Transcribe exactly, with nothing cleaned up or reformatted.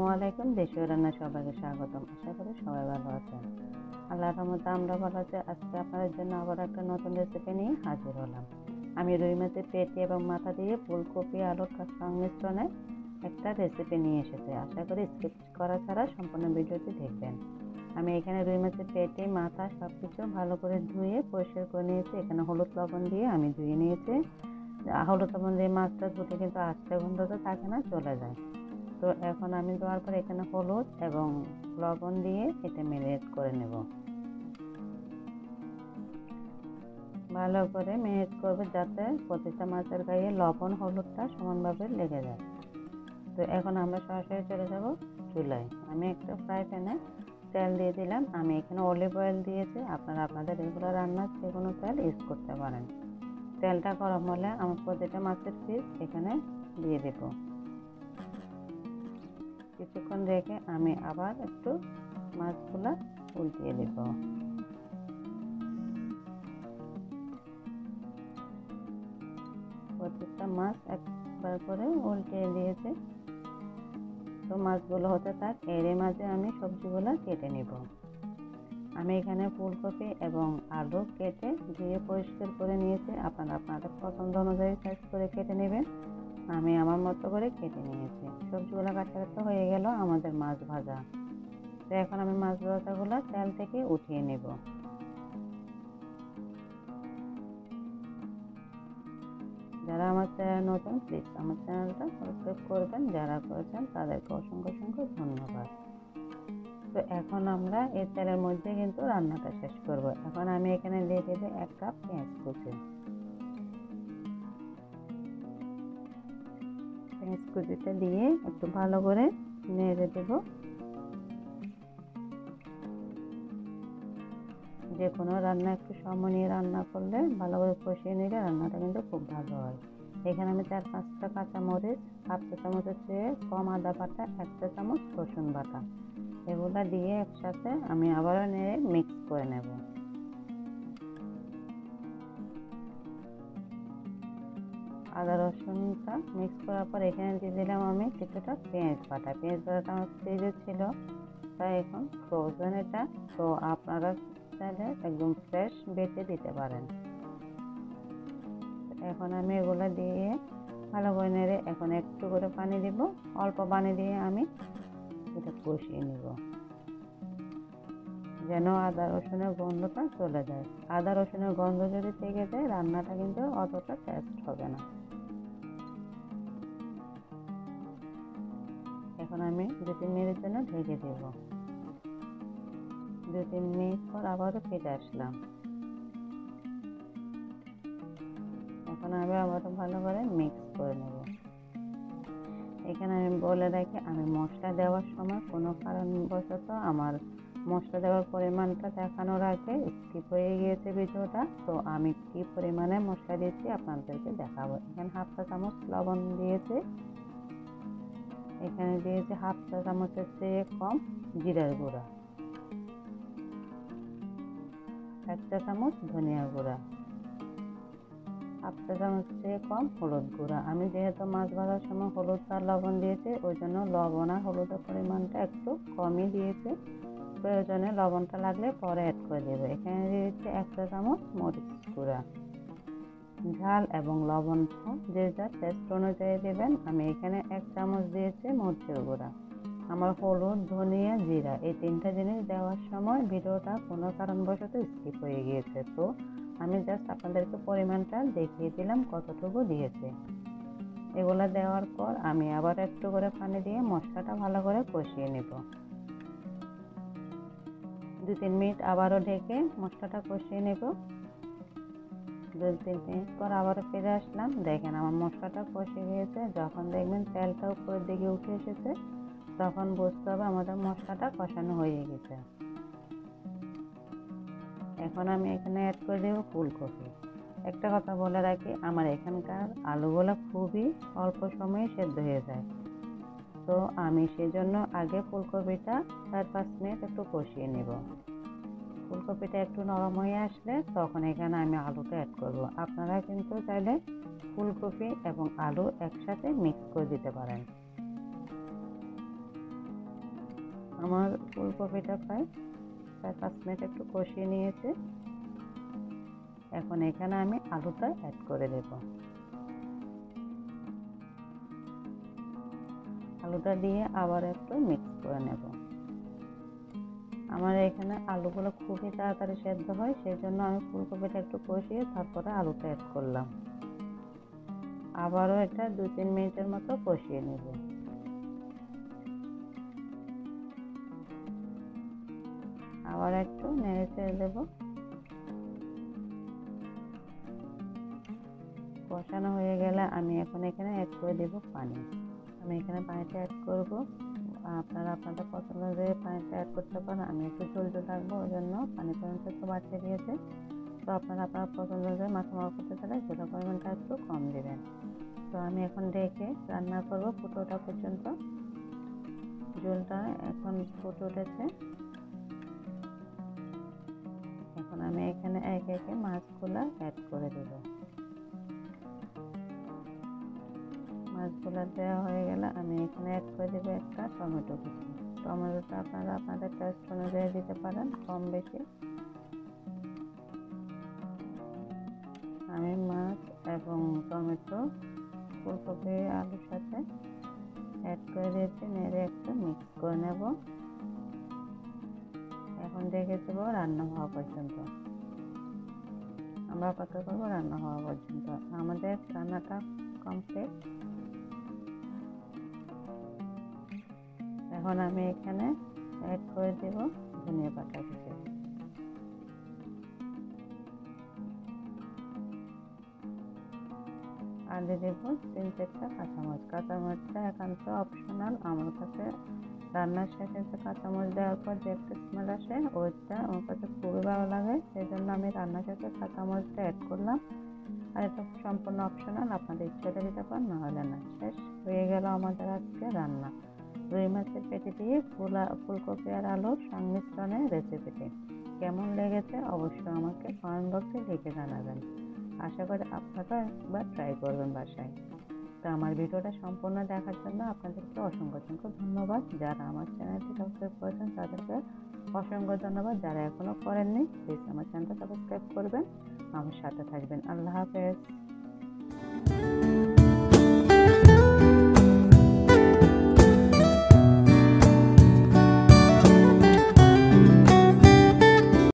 আলাইকুম। দেশীয় রান্না সবাইকে স্বাগতম। আশা করি সবাই ভালো আছেন। আল্লাহর রহমতে আমরা ভালো আছি। আজকে আপনাদের জন্য আবার একটা নতুন রেসিপি নিয়ে হাজির হলাম। আমি রুই মাছের পেটি এবং মাথা দিয়ে ফুলকপি আলুর সংমিশ্রণে একটা রেসিপি নিয়ে এসেছি। আশা করি স্কিপ করা ছাড়া সম্পূর্ণ ভিডিওটি দেখবেন। আমি এখানে রুই মাছের পেটি মাথা সব কিছু ভালো করে ধুয়ে পরিষ্কার করে নিয়েছি। এখানে হলুদ লবণ দিয়ে আমি ধুয়ে নিয়েছি। হলুদ লবণ দিয়ে মাছটা ধুতে কিন্তু আস্তে গন্ধটা থাকে না, চলে যায়। তো এখন আমি দেওয়ার পর এখানে হলুদ এবং লবণ দিয়ে এটা ম্যারিনেট করে নেব। ভালো করে ম্যারিনেট করবে যাতে প্রতিটা মাছের গায়ে লবণ হলুদটা সমানভাবে লেগে যায়। তো এখন আমরা সরাসরি চলে যাব চুলায়। আমি একটা ফ্রাই প্যানে তেল দিয়ে দিলাম। আমি এখানে অলিভ অয়েল দিয়েছি, আপনারা আপনাদের রেগুলার রান্নার যে কোনো তেল ইউজ করতে পারেন। তেলটা গরম হলে আমি প্রতিটা মাছের পিস এখানে দিয়ে দেব। কিছুক্ষণ রেখে আমি আবার একটু মাছগুলা উল্টিয়ে দেব। প্রত্যেকটা মাছ একবার করে উল্টিয়ে দিয়েছে। তো মাছগুলো হতে থাক, এরই মাঝে আমি সবজিগুলো কেটে নিব। আমি এখানে ফুলকপি এবং আলু কেটে ধুয়ে পরিষ্কার করে নিয়েছি। আপনারা আপনাদের পছন্দ অনুযায়ী সাইজ করে কেটে নেবেন। আমি আমার মতো করে কেটে নিয়েছি। সবজিগুলো কাটা কাটা হয়ে গেল আমাদের মাছ ভাজা। তো এখন আমি মাছ ভাজাগুলো তেল থেকে উঠিয়ে নেব। যারা আমার চ্যানেল নতুন, প্লিজ আমার চ্যানেলটা সাবস্ক্রাইব করবেন। যারা করেছেন তাদেরকে অসংখ্য অসংখ্য ধন্যবাদ। তো এখন আমরা এই তেলের মধ্যে কিন্তু রান্নাটা শেষ করব। এখন আমি এখানে দিয়ে দেব এক কাপ পেঁয়াজ কুচি। পেঁয়াজ কুচিটা দিয়ে একটু ভালো করে নেড়ে দেব। যে কোনো রান্না একটু সময় নিয়ে রান্না করলে, ভালো করে কষিয়ে নিলে রান্নাটা কিন্তু খুব ভালো হয়। এখানে আমি চার পাঁচটা কাঁচামরিচ, হাফ চা চামচের চেয়ে কম আদা বাটা, এক চা চামচ রসুন বাটা, এগুলা দিয়ে একসাথে আমি আবারও নেড়ে মিক্স করে নেব। আদা রসুনটা মিক্স করার পর এখানে দিয়ে দিলাম আমি কিছুটা পেঁয়াজ বাটা। পেঁয়াজ বাটাটা আমার ফ্রিজে ছিল, তাই এখন ফ্রোজেন এটা। তো আপনারা চাইলে একদম ফ্রেশ বেটে দিতে পারেন। এখন আমি এগুলো দিয়ে ভালো করে নেড়ে এখন একটু করে পানি দিব। অল্প পানি দিয়ে আমি এটা কষিয়ে নিব যেন আদা রসুনের গন্ধটা চলে যায়। আদা রসুনের গন্ধ যদি থেকে যায় রান্নাটা কিন্তু অতটা টেস্ট হবে না। এখন আমি দু তিন মিনিটের জন্য ঢেকে দেব। দু তিন মিনিট পর আবারও ফিরে আসলাম। এখন আমি আবারও ভালো করে মিক্স করে নেব। এখানে আমি বলে রাখি, আমি মশলা দেওয়ার সময় কোনো কারণবশত আমার মশলা দেওয়ার পরিমাণটা দেখানোর আগে স্কিপ হয়ে গিয়েছে ভিডিওটা। তো আমি কি পরিমাণে মশলা দিয়েছি আপনাদেরকে দেখাবো। এখানে হাফ চা চামচ লবণ দিয়েছি। এখানে দিয়েছি হাফ চা চামচের চেয়ে কম জিরার গুঁড়া, এক চা চামচ ধনিয়া গুঁড়া, হাফ চা চামচ চেয়ে কম হলুদ গুঁড়া। আমি যেহেতু মাছ ভাজার সময় হলুদ আর লবণ দিয়েছি, ওই জন্য লবণ আর হলুদের পরিমাণটা একটু কমই দিয়েছি। প্রয়োজনে লবণটা লাগলে পরে অ্যাড করে দেবো। এখানে দিয়েছি এক চা চামচ মরিচ গুঁড়া। ঝাল এবং লবণটা যে যার টেস্ট অনুযায়ী দেবেন। আমি এখানে এক চামচ দিয়েছি মরিচের গুঁড়া। আমার হলুদ, ধনিয়া, জিরা এই তিনটা জিনিস দেওয়ার সময় ভিডিওটা কোনো কারণবশত স্কিপ হয়ে গিয়েছে। তো আমি জাস্ট আপনাদেরকে পরিমাণটা দেখিয়ে দিলাম কতটুকু দিয়েছে। এগুলো দেওয়ার পর আমি আবার একটু করে পানি দিয়ে মশলাটা ভালো করে কষিয়ে নেব। দু তিন মিনিট আবারও ঢেকে মশলাটা কষিয়ে নেব। দু তিন মিনিট পর আবারও ফিরে আসলাম। দেখেন আমার মশলাটা কষে গিয়েছে। যখন দেখবেন তেলটা উপরের দিকে উঠে এসেছে তখন বুঝতে হবে আমাদের মশলাটা কষানো হয়ে গেছে। এখন আমি এখানে অ্যাড করে দেবো ফুলকপি। একটা কথা বলে রাখি, আমার এখানকার আলুগুলো খুবই অল্প সময়ে সেদ্ধ হয়ে যায়। তো আমি সেজন্য আগে ফুলকপিটা চার পাঁচ মিনিট একটু কষিয়ে নেব। ফুলকপিটা একটু নরম হয়ে আসলে তখন এখানে আমি আলুটা অ্যাড করব। আপনারা কিন্তু চাইলে ফুলকপি এবং আলু একসাথে মিক্স করে দিতে পারেন। আমার ফুলকপিটা প্রায় চার পাঁচ মিনিট একটু কষিয়ে নিয়েছে। এখন এখানে আমি আলুটা অ্যাড করে দেব। আলুটা দিয়ে আবার একটু মিক্স করে নেব। আমার এখানে আলুগুলো খুবই তাড়াতাড়ি সেদ্ধ হয়, সেই জন্য আমি ফুলকপিটা একটু কষিয়ে তারপরে আলুটা অ্যাড করলাম। আবারও এটা দু তিন মিনিটের মতো কষিয়ে নেব। আবার একটু নেড়ে চেড়ে দেব। কষানো হয়ে গেলে আমি এখন এখানে অ্যাড করে দেব পানি। আমি এখানে পানিটা অ্যাড করব। আপনারা আপনাদের পছন্দ অনুযায়ী পানিটা অ্যাড করতে পারেন। আমি একটু ঝোল ঝোল রাখবো, ওই জন্য পানি পরিমাণটা একটু বাড়িয়ে দিয়েছে। তো আপনারা আপনার পছন্দ অনুযায়ী মাখামাখা করতে চাইলে ঝোলের পরিমাণটা একটু কম দেবেন। তো আমি এখন ঢেকে রান্না করব ফুটে ওঠা পর্যন্ত। ঝোলটা এখন ফুটে উঠেছে। এখন আমি এখানে একে একে মাছগুলো অ্যাড করে দেব। মাছগুলো দেওয়া হয়ে গেলে আমি এখানে অ্যাড করে দেবো একটা টমেটো কুচি। টমেটোটা আপনারা আপনাদের টেস্ট অনুযায়ী দিতে পারেন, কম বেশি। আমি মাছ এবং টমেটো ফুলকপি আলুর সাথে অ্যাড করে দিয়েছি, নেড়ে একটু মিক্স করে নেব। এখন রেখে দেবো রান্না হওয়া পর্যন্ত। আমরা অপেক্ষা করবো রান্না হওয়া পর্যন্ত। আমাদের রান্নাটা কমপ্লিট। এখন আমি এখানে অ্যাড করে দেব ধনিয়া পাতা কুচি। আর দিয়ে দেবো তিন চারটা কাঁচামরিচ। কাঁচামরিচটা একান্ত অপশনাল। আমার কাছে রান্নার শেষে যে কাঁচামরিচ দেওয়ার পর যে একটা স্মেল আসে, ওইটা আমার কাছে খুবই ভালো লাগে, সেই জন্য আমি রান্নার শেষে কাঁচামরিচটা অ্যাড করলাম। আর এটা সম্পূর্ণ অপশনাল, আপনাদের ইচ্ছাটা দিতে পারেন, না হলে না। শেষ হয়ে গেল আমাদের আজকে রান্না রুই মাছের পেটি দিয়ে ফুলা ফুলকপি আর আলুর সংমিশ্রণে রেসিপিটি। কেমন লেগেছে অবশ্যই আমাকে কমেন্ট বক্সে লিখে জানাবেন। আশা করি আপনারা একবার ট্রাই করবেন বাসায়। তো আমার ভিডিওটা সম্পূর্ণ দেখার জন্য আপনাদেরকে অসংখ্য অসংখ্য ধন্যবাদ। যারা আমার চ্যানেলটি সাবস্ক্রাইব করেছেন তাদেরকে অসংখ্য ধন্যবাদ। যারা এখনো করেননি প্লিজ আমার চ্যানেলটা সাবস্ক্রাইব করবেন, আমার সাথে থাকবেন। আল্লাহ হাফেজ।